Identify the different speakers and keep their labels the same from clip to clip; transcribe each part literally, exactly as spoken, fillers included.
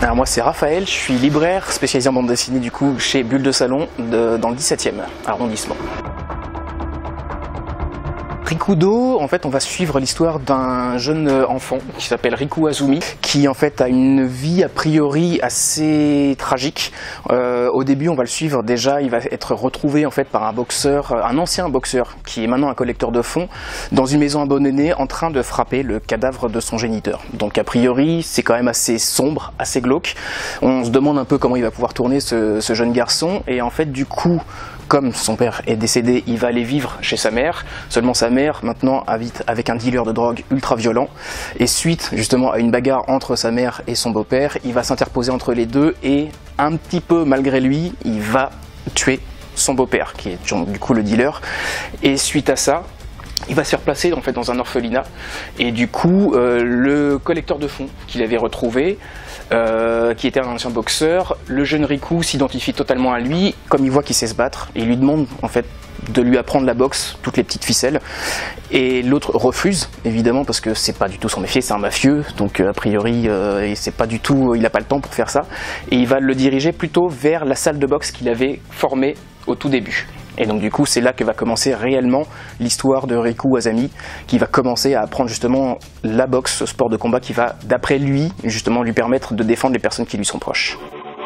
Speaker 1: Alors moi c'est Raphaël, je suis libraire spécialisé en bande dessinée du coup chez Bulle de Salon de, dans le dix-septième arrondissement. Rikudo, en fait, on va suivre l'histoire d'un jeune enfant qui s'appelle Riku Azumi, qui en fait a une vie a priori assez tragique. Euh, au début, on va le suivre déjà, il va être retrouvé en fait par un boxeur, un ancien boxeur qui est maintenant un collecteur de fonds, dans une maison abandonnée, en train de frapper le cadavre de son géniteur. Donc a priori, c'est quand même assez sombre, assez glauque. On se demande un peu comment il va pouvoir tourner ce, ce jeune garçon, et en fait, du coup, comme son père est décédé, il va aller vivre chez sa mère. Seulement sa mère maintenant habite avec un dealer de drogue ultra violent. Et suite justement à une bagarre entre sa mère et son beau-père, il va s'interposer entre les deux et un petit peu malgré lui, il va tuer son beau-père qui est du coup le dealer. Et suite à ça, il va se faire placer en fait dans un orphelinat. Et du coup, euh, le collecteur de fonds qu'il avait retrouvé, Euh, qui était un ancien boxeur, le jeune Riku s'identifie totalement à lui, comme il voit qu'il sait se battre, et il lui demande en fait de lui apprendre la boxe, toutes les petites ficelles, et l'autre refuse évidemment parce que c'est pas du tout son métier, c'est un mafieux, donc euh, a priori euh, c'est pas du tout, il n'a pas le temps pour faire ça, et il va le diriger plutôt vers la salle de boxe qu'il avait formée au tout début. Et donc du coup c'est là que va commencer réellement l'histoire de Riku Azumi, qui va commencer à apprendre justement la boxe, ce sport de combat qui va d'après lui justement lui permettre de défendre les personnes qui lui sont proches.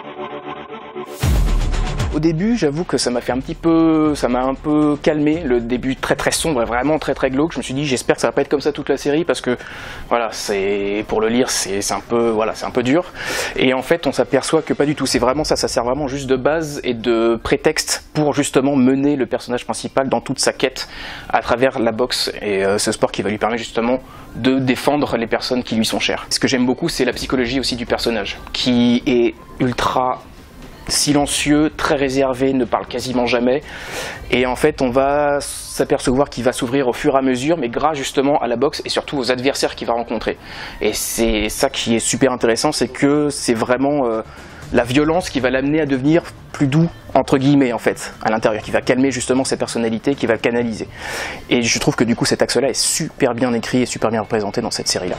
Speaker 1: Au début, j'avoue que ça m'a fait un petit peu, ça m'a un peu calmé, le début très très sombre et vraiment très très glauque. Je me suis dit, j'espère que ça va pas être comme ça toute la série parce que, voilà, c'est pour le lire, c'est un peu, voilà, c'est un peu dur. Et en fait, on s'aperçoit que pas du tout. C'est vraiment ça, ça sert vraiment juste de base et de prétexte pour justement mener le personnage principal dans toute sa quête à travers la boxe et euh, ce sport qui va lui permettre justement de défendre les personnes qui lui sont chères. Ce que j'aime beaucoup, c'est la psychologie aussi du personnage, qui est ultra silencieux, très réservé, ne parle quasiment jamais, et en fait on va s'apercevoir qu'il va s'ouvrir au fur et à mesure, mais grâce justement à la boxe et surtout aux adversaires qu'il va rencontrer. Et c'est ça qui est super intéressant, c'est que c'est vraiment euh, la violence qui va l'amener à devenir plus doux, entre guillemets en fait, à l'intérieur, qui va calmer justement sa personnalité, qui va le canaliser. Et je trouve que du coup cet axe-là est super bien écrit et super bien représenté dans cette série-là.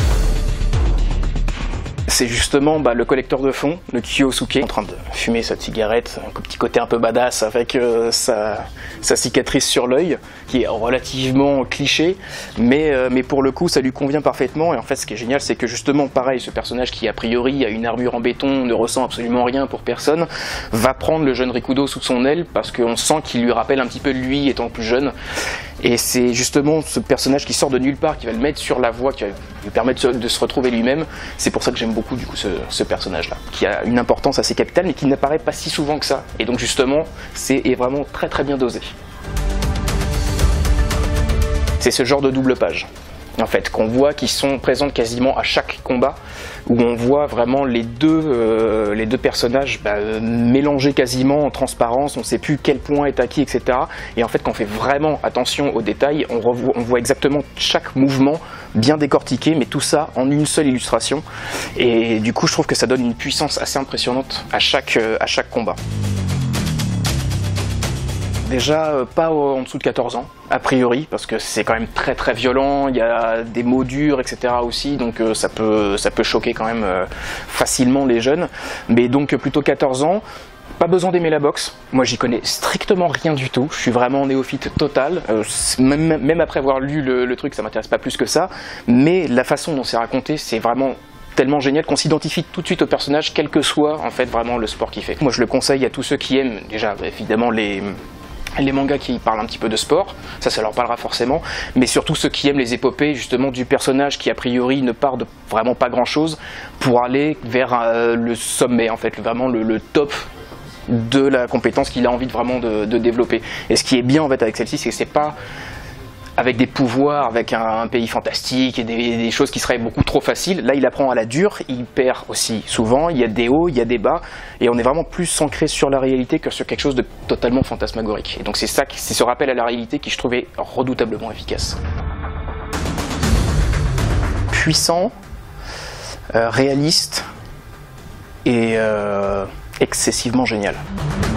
Speaker 1: C'est justement bah, le collecteur de fonds, le Kyosuke, en train de fumer sa cigarette, un petit côté un peu badass avec euh, sa, sa cicatrice sur l'œil, qui est relativement cliché, mais, euh, mais pour le coup ça lui convient parfaitement. Et en fait ce qui est génial, c'est que justement pareil, ce personnage qui a priori a une armure en béton, ne ressent absolument rien pour personne, va prendre le jeune Rikudo sous son aile parce qu'on sent qu'il lui rappelle un petit peu lui étant plus jeune. Et c'est justement ce personnage qui sort de nulle part, qui va le mettre sur la voie, qui va lui permettre de se retrouver lui-même. C'est pour ça que j'aime beaucoup du coup ce, ce personnage-là, qui a une importance assez capitale, mais qui n'apparaît pas si souvent que ça. Et donc justement, c'est vraiment très très bien dosé. C'est ce genre de double page, en fait, qu'on voit qui sont présentes quasiment à chaque combat, où on voit vraiment les deux, euh, les deux personnages bah, euh, mélangés quasiment en transparence, on ne sait plus quel point est à qui, et cetera. Et en fait, quand on fait vraiment attention aux détails, on, revoit, on voit exactement chaque mouvement bien décortiqué, mais tout ça en une seule illustration. Et du coup, je trouve que ça donne une puissance assez impressionnante à chaque, euh, à chaque combat. Déjà euh, pas en dessous de quatorze ans, a priori, parce que c'est quand même très très violent, il y a des mots durs, et cetera aussi, donc euh, ça, peut, ça peut choquer quand même euh, facilement les jeunes. Mais donc euh, plutôt quatorze ans, pas besoin d'aimer la boxe, moi j'y connais strictement rien du tout, je suis vraiment néophyte total, euh, même, même après avoir lu le, le truc ça m'intéresse pas plus que ça, mais la façon dont c'est raconté c'est vraiment tellement génial qu'on s'identifie tout de suite au personnage, quel que soit en fait vraiment le sport qu'il fait. Moi je le conseille à tous ceux qui aiment déjà évidemment les... les mangas qui parlent un petit peu de sport, ça, ça leur parlera forcément, mais surtout ceux qui aiment les épopées justement du personnage qui a priori ne part de vraiment pas grand chose pour aller vers euh, le sommet en fait, vraiment le, le top de la compétence qu'il a envie de vraiment de, de développer. Et ce qui est bien en fait avec celle-ci, c'est que c'est pas avec des pouvoirs, avec un, un pays fantastique et des, des choses qui seraient beaucoup trop faciles. Là, il apprend à la dure, il perd aussi souvent, il y a des hauts, il y a des bas, et on est vraiment plus ancré sur la réalité que sur quelque chose de totalement fantasmagorique. Et donc c'est ça, c'est ce rappel à la réalité qui je trouvais redoutablement efficace. Puissant, euh, réaliste et euh, excessivement génial.